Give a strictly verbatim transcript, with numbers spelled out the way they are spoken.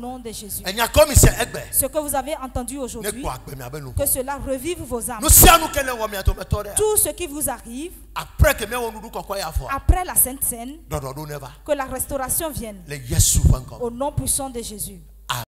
nom de Jésus. Ce que vous avez entendu aujourd'hui, que cela revive vos âmes. Tout ce qui vous arrive, après la Sainte Seine, que la restauration vienne. Au nom puissant de Jésus.